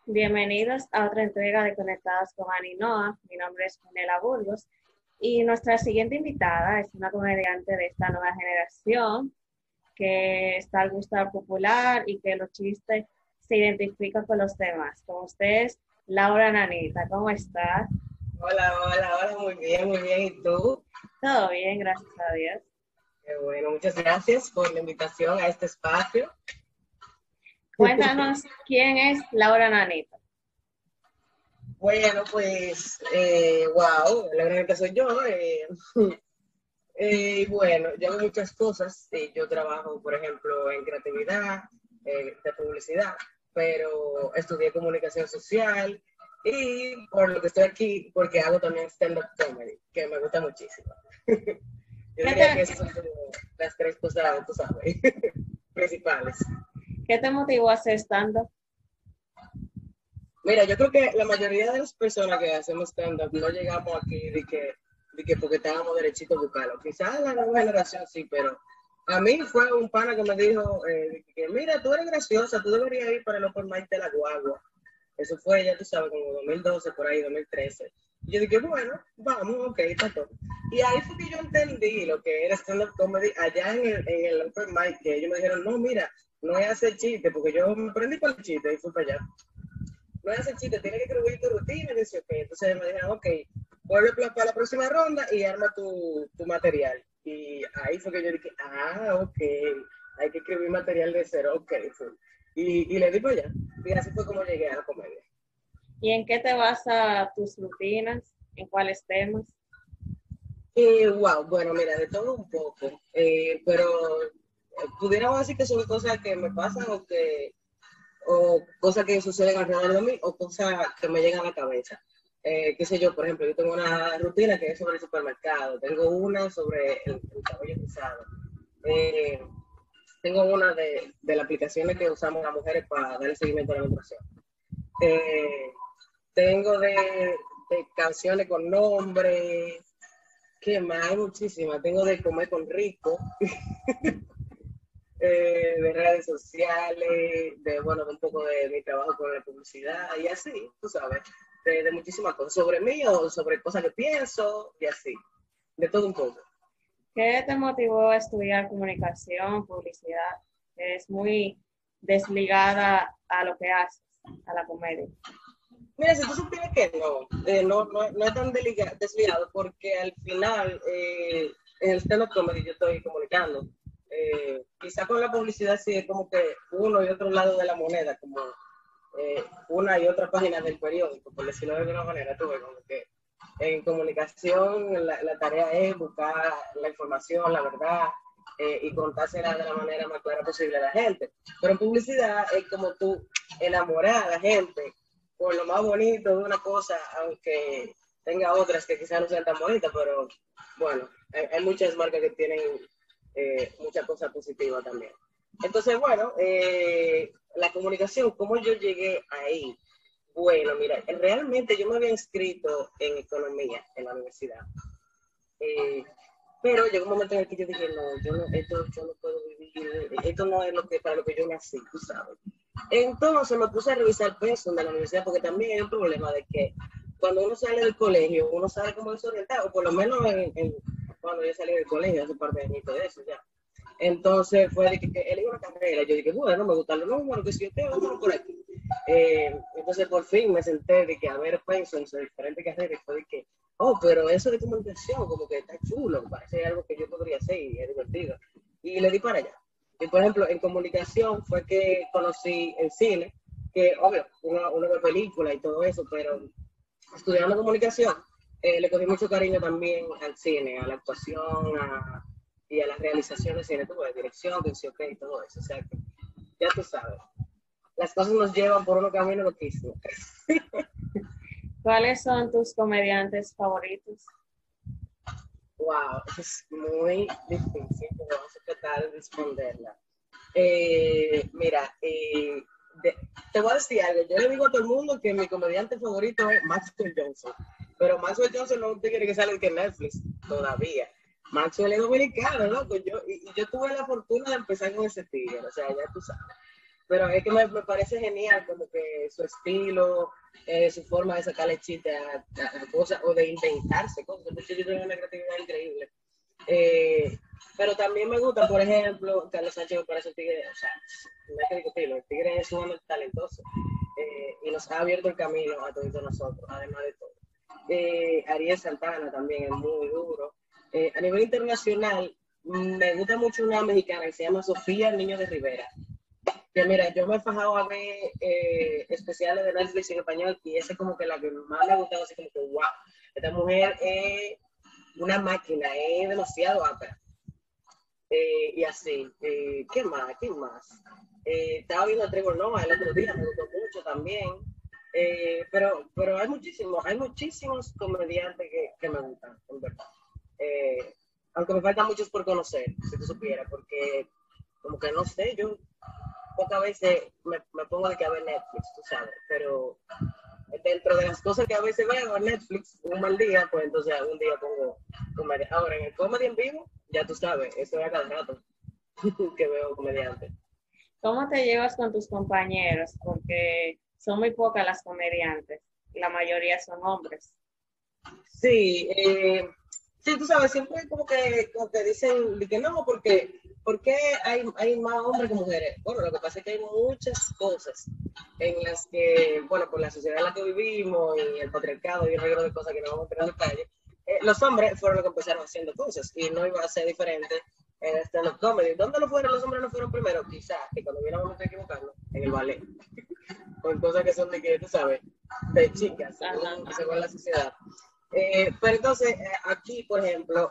Bienvenidos a otra entrega de Conectadas con Ani Noa. Mi nombre es Manela Burgos y nuestra siguiente invitada es una comediante de esta nueva generación que está al gusto popular y que los chistes se identifican con los temas. Con ustedes, Laura Nanita. ¿Cómo estás? Hola, muy bien. ¿Y tú? Todo bien, gracias a Dios. Qué bueno, muchas gracias por la invitación a este espacio. Cuéntanos quién es Laura Nanita. Bueno, pues, wow, la verdad que soy yo. Bueno, yo hago muchas cosas. Yo trabajo, por ejemplo, en creatividad, de publicidad, pero estudié comunicación social y por lo que estoy aquí, porque hago también stand-up comedy, que me gusta muchísimo. Yo ¿Qué diría que te, esas son como las tres cosas, tú sabes, principales. qué te motivó a hacer stand-up? Mira, yo creo que la mayoría de las personas que hacemos stand-up no llegamos aquí de que porque estábamos derechito a buscarlo. Quizás la nueva generación sí, pero a mí fue un pana que me dijo que mira, tú eres graciosa, tú deberías ir para el Open Mic de la Guagua. Eso fue, ya tú sabes, como 2012, por ahí, 2013. Y yo dije, bueno, vamos, ok, está todo. Y ahí fue que yo entendí lo que era stand-up comedy allá en el Open Mic, que ellos me dijeron, no, mira, no es hacer chiste, porque yo me prendí con el chiste y fui para allá. No es hacer chiste, tienes que escribir tu rutina y dice, ok. Entonces me dijeron, ok, vuelve para la próxima ronda y arma tu material. Y ahí fue que yo dije, ok, hay que escribir material de cero, ok. Y le di para allá. Y así fue como llegué a la comedia. ¿Y en qué te basas tus rutinas? ¿En cuáles temas? Wow, bueno, mira, de todo un poco, pero pudiéramos decir que son cosas que me pasan o cosas que suceden alrededor de mí o cosas que me llegan a la cabeza. Qué sé yo, por ejemplo, yo tengo una rutina que es sobre el supermercado, tengo una sobre el cabello rizado, eh, tengo una de las aplicaciones que usamos las mujeres para dar seguimiento a la menstruación. Eh, tengo de canciones con nombre, ¿qué más? Hay muchísimas. Tengo de comer con rico, de redes sociales, bueno, de un poco de mi trabajo con la publicidad y así, tú sabes, de muchísimas cosas, sobre mí o sobre cosas que pienso y así, de todo un poco. ¿Qué te motivó a estudiar comunicación, publicidad? Es muy desligada a lo que haces, a la comedia. Mira, si tú supieras que no es tan desligado porque al final en el stand-up comedy yo estoy comunicando. Quizá con la publicidad sí es como que uno y otro lado de la moneda, como una y otra página del periódico, por decirlo de alguna manera, tú ves como que en comunicación la tarea es buscar la información, la verdad, y contársela de la manera más clara posible a la gente. Pero en publicidad es como tú enamorar a la gente por lo más bonito de una cosa, aunque tenga otras que quizás no sean tan bonitas, pero bueno, hay muchas marcas que tienen muchas cosas positivas también. Entonces, bueno, la comunicación, ¿cómo yo llegué ahí? Bueno, mira, realmente yo me había inscrito en economía en la universidad, eh, pero llegó un momento en el que yo dije, no, esto yo no puedo vivir, esto no es para lo que yo nací, tú sabes. Entonces me puse a revisar pensum de la universidad, porque también hay un problema de que cuando uno sale del colegio, uno sabe cómo desorientar, o por lo menos cuando yo salí del colegio, hace un par de años de eso ya. Entonces fue de que elegí una carrera. Yo dije, bueno, me gustan los números, que si yo tengo, vámonos por aquí. Entonces por fin me senté de que a ver pensums de diferentes carreras, fue de que, oh, pero eso de comunicación como que está chulo, parece algo que yo podría hacer y es divertido. Y le di para allá. Y por ejemplo, en comunicación fue que conocí el cine, que obvio, uno ve películas y todo eso, pero estudiando comunicación, le cogí mucho cariño también al cine, a la actuación, y a la realización de cine, tuve dirección, dirección, y todo eso. O sea, que ya tú sabes, las cosas nos llevan por un camino loquísimo. ¿Cuáles son tus comediantes favoritos? Wow, es muy difícil, pero vamos a tratar de responderla. Mira, te voy a decir algo. Yo le digo a todo el mundo que mi comediante favorito es Maxwell Johnson. Pero Maxwell Johnson no te quiere que salga que Netflix todavía. Maxwell es dominicano, loco. Y yo tuve la fortuna de empezar con ese tigre. O sea, ya tú sabes. pero es que me parece genial como que su estilo, su forma de sacarle chiste a cosas o de inventarse cosas. El muchacho tiene una creatividad increíble. Eh, pero también me gusta, por ejemplo, Carlos Sánchez me parece un tigre, o sea, no hay que discutirlo, el tigre es sumamente talentoso y nos ha abierto el camino a todos nosotros, además de todo. Ariel Santana también es muy duro. A nivel internacional, me gusta mucho una mexicana que se llama Sofía el Niño de Rivera. Que mira, yo me he fajado a ver especiales de Netflix en español y esa es como que la que más me ha gustado, así como que wow, esta mujer es una máquina, es demasiado ápera. Y así, ¿qué más? ¿Qué más? Estaba viendo a Trevor Noah el otro día, me gustó mucho también. Pero hay muchísimos comediantes que me gustan, en verdad. Eh, Aunque me faltan muchos por conocer, si tú supieras, porque como que no sé, yo pocas veces me pongo de que a ver Netflix, tú sabes, pero dentro de las cosas que a veces veo en Netflix, un mal día, pues entonces algún día pongo comedia. Ahora, en el comedy en vivo, ya tú sabes, eso es a cada rato que veo comediante. ¿Cómo te llevas con tus compañeros? Porque son muy pocas las comediantes, la mayoría son hombres. Sí, sí, tú sabes, siempre como que dicen de que no, porque hay más hombres que mujeres. Bueno, lo que pasa es que hay muchas cosas en las que, bueno, por la sociedad en la que vivimos y el patriarcado y un regalo de cosas que no vamos a tener en detalle, los hombres fueron los que empezaron haciendo cosas y no iba a ser diferente en stand-up comedy. ¿Dónde lo fueron? Los hombres no fueron primero, quizás, que cuando viéramos a equivocarnos, en el ballet. Con cosas que son de que, tú sabes, de chicas, según la sociedad. Pero entonces, aquí, por ejemplo,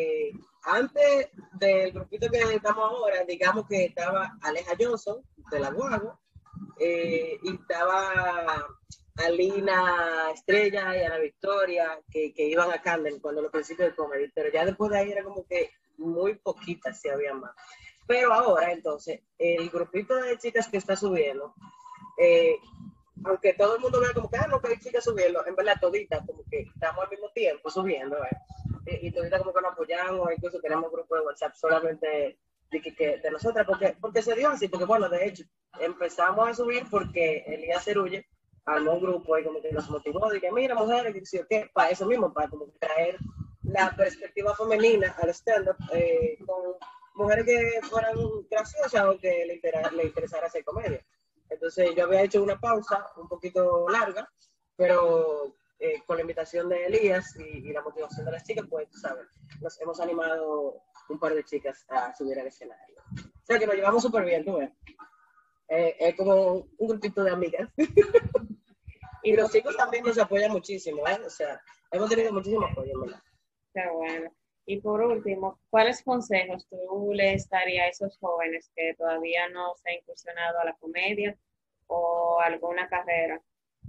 antes del grupito que estamos ahora, digamos que estaba Aleja Johnson, de la Guagua, y estaba Alina Estrella y Ana Victoria, que iban a Camden cuando los principios del comedy, pero ya después de ahí era como que muy poquitas si había más. Pero ahora, entonces, el grupito de chicas que está subiendo, eh, aunque todo el mundo vea como que, no, que hay chicas subiendo, en verdad toditas, como que estamos al mismo tiempo subiendo, y toditas como que nos apoyamos, incluso tenemos grupos de WhatsApp solamente de nosotras, porque se dio así, porque bueno, de hecho, empezamos a subir porque Elías Cerulle armó un grupo y como que nos motivó, de que mira, mujeres, que sí, ¿qué? Para eso mismo, para como traer la perspectiva femenina al stand-up con mujeres que fueran graciosas o que le interesara hacer comedia. Entonces yo había hecho una pausa un poquito larga, pero con la invitación de Elías y la motivación de las chicas, pues tú sabes, nos hemos animado un par de chicas a subir al escenario. O sea que nos llevamos súper bien, tú ves. Es como un grupito de amigas. Y los chicos también nos apoyan muchísimo, ¿eh? O sea, hemos tenido muchísimo apoyo, ¿verdad? Qué bueno. Y por último, ¿cuáles consejos tú le darías a esos jóvenes que todavía no se han incursionado a la comedia o alguna carrera?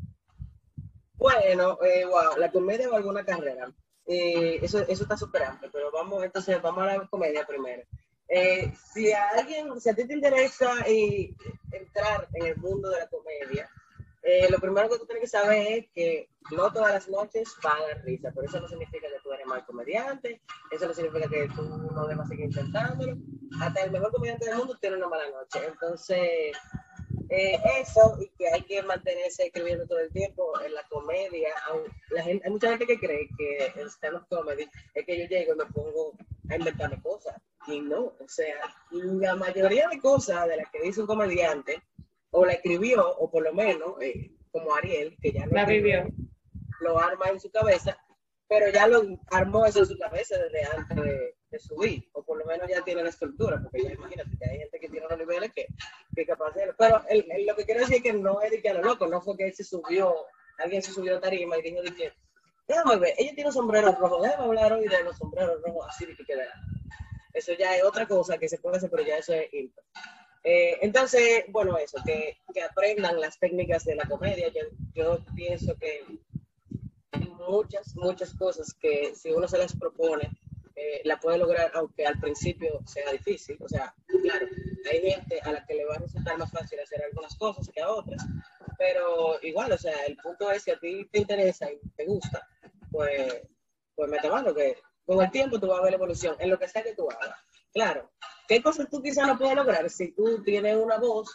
Bueno, wow, la comedia o alguna carrera. Eso está súper amplio, pero vamos a la comedia primero. Si a ti te interesa entrar en el mundo de la comedia, lo primero que tú tienes que saber es que no todas las noches va a dar risa, pero eso no significa que tú eres mal comediante, eso no significa que tú no debas seguir intentándolo. Hasta el mejor comediante del mundo tiene una mala noche. Entonces, eso, y que hay que mantenerse escribiendo todo el tiempo en la comedia. Hay mucha gente que cree que el stand-up comedy es que yo llego y me pongo a inventarme cosas. Y no, o sea, la mayoría de cosas de las que dice un comediante, o la escribió, o por lo menos, como Ariel, que ya La vivió. lo arma en su cabeza, pero ya lo armó eso en su cabeza desde antes de subir, o por lo menos ya tiene la estructura, porque ya imagínate que hay gente que tiene unos niveles que es capaz de hacerlo. Pero lo que quiero decir es que no es de que a lo loco, no fue que él se subió, alguien se subió a tarima y dijo de que, déjame ver, ella tiene un sombrero rojo, déjame hablar hoy de los sombreros rojos así de que queda. Eso ya es otra cosa que se puede hacer, pero ya eso es impro. Entonces, bueno, eso, que aprendan las técnicas de la comedia. Yo pienso que hay muchas cosas que si uno se las propone, la puede lograr, aunque al principio sea difícil. O sea, claro, hay gente a la que le va a resultar más fácil hacer algunas cosas que a otras, pero igual, o sea, el punto es si a ti te interesa y te gusta, pues, pues mete mano, que con el tiempo tú vas a ver la evolución en lo que sea que tú hagas. Claro, ¿qué cosas tú quizás no puedes lograr si tú tienes una voz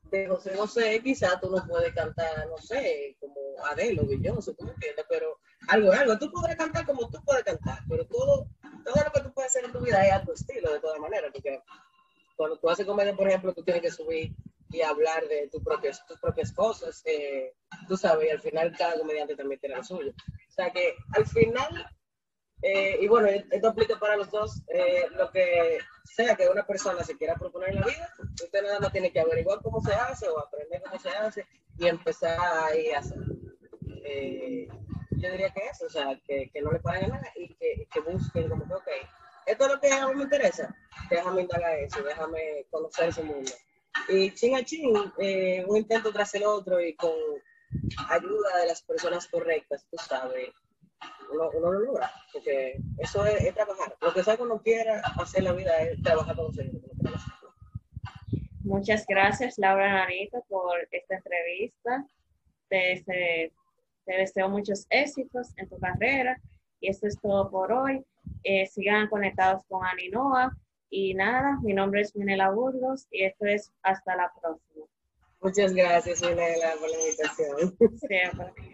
de José José, quizás tú no puedes cantar, no sé, como Adele o Beyoncé, tú me entiendes, pero algo, tú podrás cantar como tú puedes cantar, pero todo lo que tú puedes hacer en tu vida es a tu estilo, de todas maneras, porque cuando tú haces comedia, por ejemplo, tú tienes que subir y hablar de tus propias cosas, tú sabes, y al final cada comediante también tiene lo suyo. O sea que al final, y bueno, esto aplica para los dos, lo que sea que una persona se quiera proponer en la vida, usted nada más tiene que averiguar cómo se hace o aprender cómo se hace y empezar ahí a hacer. Eh, yo diría que eso, o sea, que no le paren a nada y que busquen como que, ok, esto es lo que a mí me interesa, déjame indagar eso, déjame conocer ese mundo. Y chin a chin, un intento tras el otro y con ayuda de las personas correctas, tú sabes, uno lo logra, porque eso es trabajar. Lo que sea que uno quiera hacer en la vida es trabajar con los seres. Muchas gracias, Laura Narito, por esta entrevista. Te, te, te deseo muchos éxitos en tu carrera y esto es todo por hoy. Sigan conectados con Aninoa y nada, mi nombre es Minela Burgos y esto es hasta la próxima. Muchas gracias, Minela, por la invitación. Siempre.